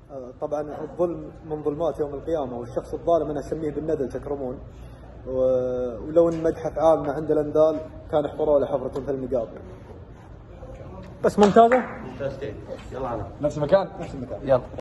طبعا الظلم من ظلمات يوم القيامة، والشخص الظالم أنا أسميه بالندل تكرمون. ولو ان مدح افعالنا عند الانذال كان احفروا له حفرة في المقابر. بس ممتازة؟ ممتازتين. يلا نفس المكان؟ نفس المكان. يلا.